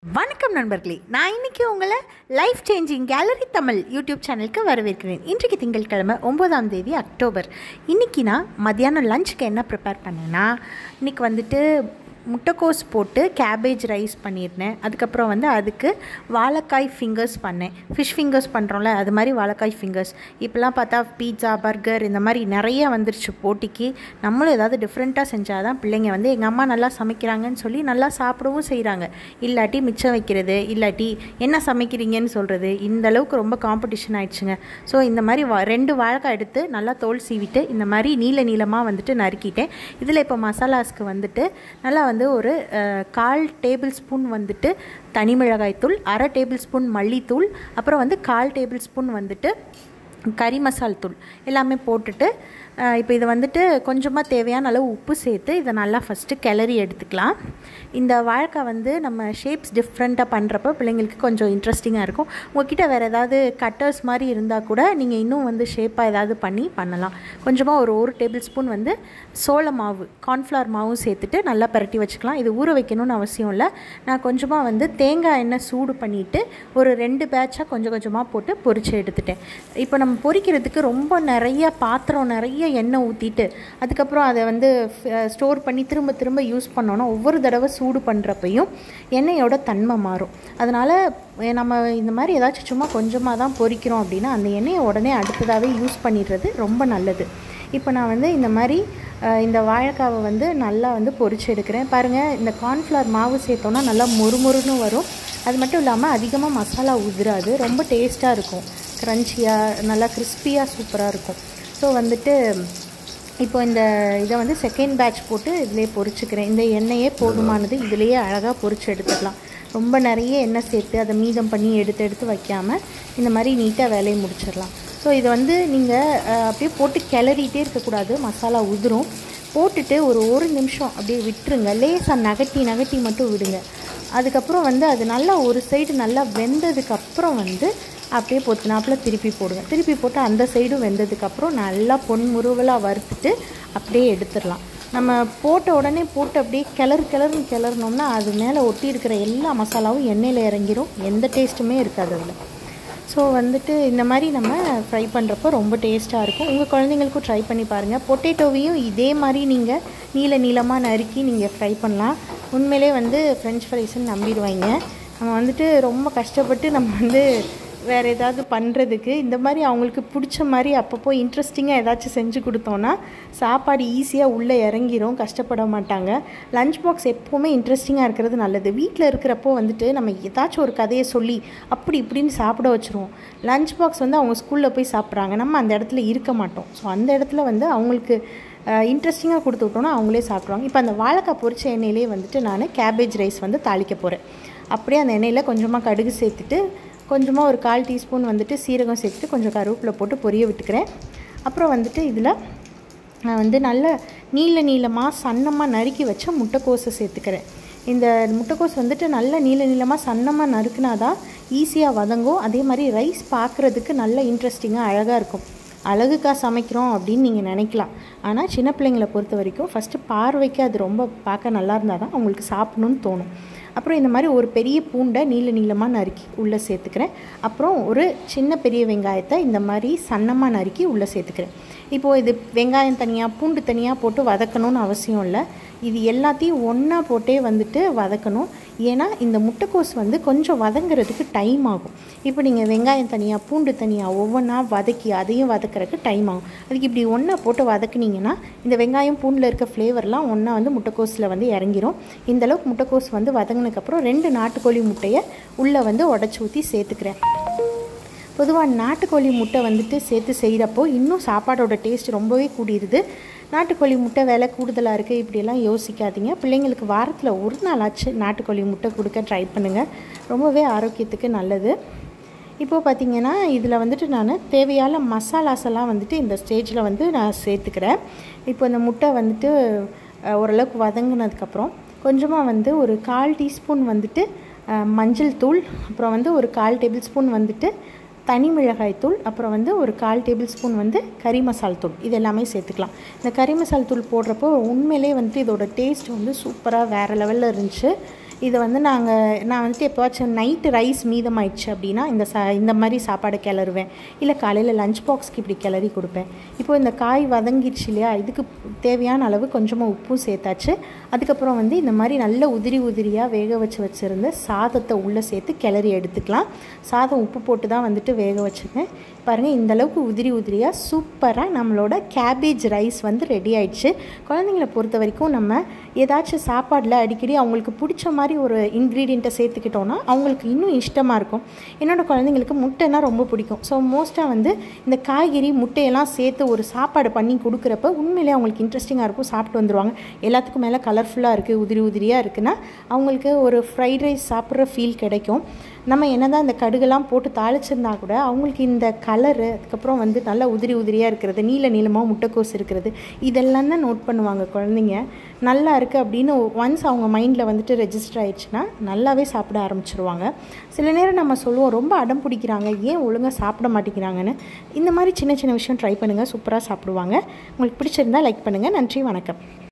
வணக்கம் நண்பர்களே, நான் இன்றைக்கி உங்களை life changing gallery Tamil YouTube சேனலுக்கு வரவேற்கிறேன். இன்றைக்கு திங்கட்கிழமை 9ஆம் தேதி அக்டோபர். இன்றைக்கி நான் மத்தியானம் லஞ்சுக்கு என்ன ப்ரிப்பேர் பண்ணேன்னா, இன்றைக்கி முட்டைக்கோஸ் போட்டு கேபேஜ் ரைஸ் பண்ணியிருந்தேன். அதுக்கப்புறம் அதுக்கு வாழைக்காய் ஃபிங்கர்ஸ் பண்ணேன். ஃபிஷ் ஃபிங்கர்ஸ் பண்ணுறோம்ல, அது மாதிரி வாழைக்காய் ஃபிங்கர்ஸ். இப்போலாம் பார்த்தா பீட்சா, பர்கர் இந்த மாதிரி நிறைய வந்துருச்சு போட்டிக்கு. நம்மளும் ஏதாவது டிஃப்ரெண்ட்டாக செஞ்சால் தான் பிள்ளைங்க எங்கள் அம்மா நல்லா சமைக்கிறாங்கன்னு சொல்லி நல்லா சாப்பிடவும் செய்கிறாங்க. இல்லாட்டி மிச்சம் வைக்கிறது, இல்லாட்டி என்ன சமைக்கிறீங்கன்னு சொல்கிறது, இந்த அளவுக்கு ரொம்ப காம்படிஷன் ஆகிடுச்சுங்க. ஸோ இந்த மாதிரி 2 வாழைக்காய் எடுத்து நல்லா தோல் சீவிட்டு இந்த மாதிரி நீளமாக நறுக்கிட்டேன். இதில் இப்போ மசாலாஸ்க்கு நல்லா ஒரு 1/4 டேபிள் ஸ்பூன் தனி மிளகாய் தூள், 1/2 டேபிள் ஸ்பூன் மல்லித்தூள், அப்புறம் 1/4 டேபிள் ஸ்பூன் கறி மசால் தூள் எல்லாமே போட்டுட்டு இப்போ இதை கொஞ்சமாக தேவையான அளவு உப்பு சேர்த்து இதை நல்லா ஃபஸ்ட்டு கிளறி எடுத்துக்கலாம். இந்த வாழைக்காய் நம்ம ஷேப்ஸ் டிஃப்ரெண்ட்டாக பண்ணுறப்ப பிள்ளைங்களுக்கு கொஞ்சம் இன்ட்ரெஸ்டிங்காக இருக்கும். உங்கள்கிட்ட வேறு ஏதாவது கட்டர்ஸ் மாதிரி இருந்தால் கூட நீங்கள் இன்னும் ஷேப்பாக ஏதாவது பண்ணலாம். கொஞ்சமாக ஒரு டேபிள் ஸ்பூன் சோள மாவு, கார்ன்ஃப்ளவர் மாவும் சேர்த்துட்டு நல்லா பரட்டி வச்சுக்கலாம். இது ஊற வைக்கணும்னு அவசியம் இல்லை. நான் கொஞ்சமாக தேங்காய் எண்ணெய் சூடு பண்ணிவிட்டு ஒரு 2 பேட்சாக கொஞ்சமாக போட்டு பொரித்து எடுத்துட்டேன். இப்போ நம்ம பொரிக்கிறதுக்கு ரொம்ப நிறைய பாத்திரம் நிறைய எண்ணெய் ஊற்றிட்டு அதுக்கப்புறம் அதை ஸ்டோர் பண்ணி திரும்ப யூஸ் பண்ணோன்னா ஒவ்வொரு தடவை சூடு பண்ணுறப்பையும் எண்ணெயோட தன்மை மாறும். அதனால் நம்ம இந்த மாதிரி ஏதாச்சும் சும்மா கொஞ்சமாக தான் பொரிக்கிறோம் அப்படின்னா அந்த எண்ணெயை உடனே அடுத்ததாகவே யூஸ் பண்ணிடுறது ரொம்ப நல்லது. இப்போ நான் இந்த மாதிரி இந்த வாழைக்காவை நல்லா பொரிச்சு எடுக்கிறேன். பாருங்கள், இந்த கார்ன்ஃப்ளவர் மாவு சேர்த்தோன்னா நல்லா மொறுமொறுன்னு வரும். அது மட்டும் இல்லாமல் அதிகமாக மசாலா உதிராது, ரொம்ப டேஸ்ட்டாக இருக்கும். க்ரன்ச்சியாக நல்லா கிறிஸ்பியாக சூப்பராக இருக்கும். ஸோ இப்போ இதை செகண்ட் பேட்ச் போட்டு இதிலே பொரிச்சுக்கிறேன். இந்த எண்ணெயே போதுமானது, இதிலேயே அழகாக பொரிச்சு எடுத்துக்கலாம். ரொம்ப நிறைய எண்ணெய் சேர்த்து அதை மீதம் பண்ணி எடுத்து வைக்காமல் இந்த மாதிரி நீட்டாக வேலையை முடிச்சிடலாம். ஸோ இதை நீங்கள் அப்படியே போட்டு கிளறிட்டே இருக்கக்கூடாது, மசாலா உதிரும். போட்டுட்டு ஒரு நிமிஷம் அப்படியே விட்டுருங்க. லேசாக நகட்டி மட்டும் விடுங்க. அதுக்கப்புறம் அது நல்லா ஒரு சைடு நல்லா வெந்ததுக்கப்புறம் அப்படியே பொத்துனாப்பில் திருப்பி போடுங்க. திருப்பி போட்டு அந்த சைடும் வெந்ததுக்கப்புறம் நல்லா பொன்முருவலாக வறுத்துட்டு அப்படியே எடுத்துடலாம். நம்ம போட்ட உடனே போட்டு அப்படியே கிளறினோம்னா அது மேலே ஒட்டி இருக்கிற எல்லா மசாலாவும் எண்ணெயில் இறங்கிரும். எந்த டேஸ்ட்டுமே இருக்காது அதில். ஸோ இந்த மாதிரி நம்ம ஃப்ரை பண்ணுறப்போ ரொம்ப டேஸ்ட்டாக இருக்கும். உங்கள் குழந்தைங்களுக்கும் ட்ரை பண்ணி பாருங்கள். பொட்டேட்டோவையும் இதே மாதிரி நீங்கள் நீளமாக நறுக்கி நீங்கள் ஃப்ரை பண்ணலாம். உண்மையிலே ஃப்ரெஞ்ச் ஃப்ரைஸ்ன்னு நம்பிடுவாங்க. நம்ம ரொம்ப கஷ்டப்பட்டு நம்ம வேறு ஏதாவது பண்ணுறதுக்கு இந்த மாதிரி அவங்களுக்கு பிடிச்ச மாதிரி அப்பப்போ இன்ட்ரெஸ்டிங்காக ஏதாச்சும் செஞ்சு கொடுத்தோன்னா சாப்பாடு ஈஸியாக உள்ளே இறங்கிரும், கஷ்டப்பட மாட்டாங்க. லஞ்ச் பாக்ஸ் எப்போவுமே இன்ட்ரெஸ்டிங்காக இருக்கிறது நல்லது. வீட்டில் இருக்கிறப்போ நம்ம ஏதாச்சும் ஒரு கதையை சொல்லி அப்படி இப்படின்னு சாப்பிட வச்சுருவோம். லஞ்ச் பாக்ஸ் அவங்க ஸ்கூலில் போய் சாப்பிட்றாங்க, நம்ம அந்த இடத்துல இருக்க மாட்டோம். ஸோ அந்த இடத்துல அவங்களுக்கு இன்ட்ரெஸ்டிங்காக கொடுத்து விட்டோன்னா அவங்களே சாப்பிட்ருவாங்க. இப்போ அந்த வாழைக்காய் பொரிச்ச எண்ணெயிலே நான் கேபேஜ் ரைஸ் தாளிக்க போகிறேன். அப்படியே அந்த எண்ணெயில் கொஞ்சமாக கடுகு சேர்த்துட்டு கொஞ்சமாக ஒரு 1/4 டீஸ்பூன் சீரகம் சேர்த்துட்டு கொஞ்சம் கருவேப்பிலை போட்டு பொரிய விட்டுக்கிறேன். அப்புறம் இதில் நான் நல்ல நீளமாக சன்னமாக நறுக்கி வச்ச முட்டைக்கோஸை சேர்த்துக்கிறேன். இந்த முட்டைக்கோஸ் நல்ல நீளமாக சன்னமாக நறுக்குனா தான் ஈஸியாக வதங்கும். அதே மாதிரி ரைஸ் பார்க்குறதுக்கு நல்ல இன்ட்ரெஸ்டிங்காக அழகாக இருக்கும். அழகுக்காக சமைக்கிறோம் அப்படின்னு நீங்கள் நினைக்கலாம். ஆனால் சின்ன பிள்ளைங்களை பொறுத்த வரைக்கும் ஃபஸ்ட்டு பார்வைக்கு அது ரொம்ப பார்க்க நல்லா இருந்தால் தான் அவங்களுக்கு சாப்பிடணுன்னு தோணும். அப்புறம் இந்த மாதிரி ஒரு பெரிய பூண்டை நீளமாக நறுக்கி உள்ளே சேர்த்துக்கிறேன். அப்புறம் ஒரு சின்ன பெரிய வெங்காயத்தை இந்த மாதிரி சன்னமாக நறுக்கி உள்ளே சேர்த்துக்கிறேன். இப்போது இது வெங்காயம் தனியாக பூண்டு தனியாக போட்டு வதக்கணும்னு அவசியம் இல்லை. இது எல்லாத்தையும் ஒன்றா போட்டே வதக்கணும். ஏன்னா இந்த முட்டைக்கோஸ் கொஞ்சம் வதங்கிறதுக்கு டைம் ஆகும். இப்போ நீங்கள் வெங்காயம் தனியாக பூண்டு தனியாக ஒவ்வொன்றா வதக்கி அதையும் வதக்கிறதுக்கு டைம் ஆகும். அதுக்கு இப்படி ஒன்றா போட்டு வதக்குனிங்கன்னா இந்த வெங்காயம் பூண்டில் இருக்க ஃப்ளேவர்லாம் ஒன்றா முட்டைக்கோஸில் இறங்கிரும். இந்தளவுக்கு முட்டைக்கோஸ் வதங்கினதுக்கப்புறம் 2 நாட்டுக்கோழி முட்டையை உள்ளே உடச்சி ஊற்றி சேர்த்துக்கிறேன். பொதுவாக நாட்டுக்கோழி முட்டை சேர்த்து செய்கிறப்போ இன்னும் சாப்பாடோட டேஸ்ட் ரொம்பவே கூடிடுது. நாட்டுக்கோழி முட்டை விலை கூடுதலாக இருக்குது இப்படியெல்லாம் யோசிக்காதீங்க. பிள்ளைங்களுக்கு வாரத்தில் ஒரு நாளாச்சு நாட்டுக்கோழி முட்டை கொடுக்க ட்ரை பண்ணுங்கள். ரொம்பவே ஆரோக்கியத்துக்கு நல்லது. இப்போது பார்த்திங்கன்னா இதில் நான் தேவையான மசாலாஸ் எல்லாம் இந்த ஸ்டேஜில் நான் சேர்த்துக்கிறேன். இப்போ இந்த முட்டை ஓரளவுக்கு வதங்கினதுக்கப்புறம் கொஞ்சமாக ஒரு 1/4 டீஸ்பூன் மஞ்சள் தூள், அப்புறம் ஒரு 1/4 டேபிள் ஸ்பூன் தனி மிளகாய் தூள், அப்புறம் ஒரு 1/4 டேபிள் ஸ்பூன் கறி மசால் தூள், இது எல்லாமே சேர்த்துக்கலாம். இந்த கறி மசால் தூள் போடுறப்போ உண்மையிலே இதோட டேஸ்ட் சூப்பராக வேறு லெவலில் இருந்துச்சு. இதை வந்து நான் வந்துட்டு எப்போவாச்சும் நைட்டு ரைஸ் மீதமாயிடுச்சு அப்படின்னா இந்த மாதிரி சாப்பாடு கிளறுவேன். இல்லை காலையில் லஞ்ச் பாக்ஸ்க்கு இப்படி கிளறி கொடுப்பேன். இப்போது இந்த காய் வதங்கிடுச்சு இல்லையா, இதுக்கு தேவையான அளவு கொஞ்சமாக உப்பும் சேர்த்தாச்சு. அதுக்கப்புறம் வந்து இந்த மாதிரி நல்ல உதிரியாக வேக வச்சுருந்த சாதத்தை உள்ளே சேர்த்து கிளறி எடுத்துக்கலாம். சாதம் உப்பு போட்டு தான் வந்துட்டு வேக வச்சுருக்கேன். பாருங்கள், இந்தளவுக்கு உதிரியாக சூப்பராக நம்மளோட கேபேஜ் ரைஸ் வந்து ரெடி ஆயிடுச்சு. குழந்தைங்கள பொறுத்த வரைக்கும் நம்ம ஏதாச்சும் சாப்பாடில் அடிக்கடி அவங்களுக்கு பிடிச்ச மாதிரி ஒரு இன்க்ரீடியண்ட்டை சேர்த்துக்கிட்டோன்னா அவங்களுக்கு இன்னும் இஷ்டமாக இருக்கும். என்னோடய குழந்தைங்களுக்கு முட்டைனா ரொம்ப பிடிக்கும். ஸோ மோஸ்ட்டாக வந்து இந்த காய்கறி முட்டையெல்லாம் சேர்த்து ஒரு சாப்பாடு பண்ணி கொடுக்குறப்ப உண்மையிலே அவங்களுக்கு இன்ட்ரெஸ்டிங்காக இருக்கும், சாப்பிட்டு வந்துடுவாங்க. எல்லாத்துக்கும் மேலே கலர்ஃபுல்லாக இருக்குது, உதிரியாக இருக்குன்னா அவங்களுக்கு ஒரு ஃப்ரைட் ரைஸ் சாப்பிட்ற ஃபீல் கிடைக்கும். நம்ம என்ன தான் இந்த கடுகெல்லாம் போட்டு தாளிச்சிருந்தா கூட அவங்களுக்கு இந்த கலரு, அதுக்கப்புறம் வந்து நல்லா உதிரியாக இருக்கிறது, நீளமாக முட்டைக்கோஸ் இருக்கிறது, இதெல்லாம் தான் நோட் பண்ணுவாங்க குழந்தைங்க. நல்லா இருக்குது அப்படின்னு ஒன்ஸ் அவங்க மைண்டில் வந்துட்டு ரெஜிஸ்டர் ஆயிடுச்சுன்னா நல்லாவே சாப்பிட ஆரம்பிச்சிருவாங்க. சில நேரம் நம்ம சொல்லுவோம், ரொம்ப அடம் பிடிக்கிறாங்க, ஏன் ஒழுங்காக சாப்பிட மாட்டேங்கிறாங்கன்னு. இந்த மாதிரி சின்ன விஷயம் ட்ரை பண்ணுங்கள், சூப்பராக சாப்பிடுவாங்க. உங்களுக்கு பிடிச்சிருந்தால் லைக் பண்ணுங்கள். நன்றி, வணக்கம்.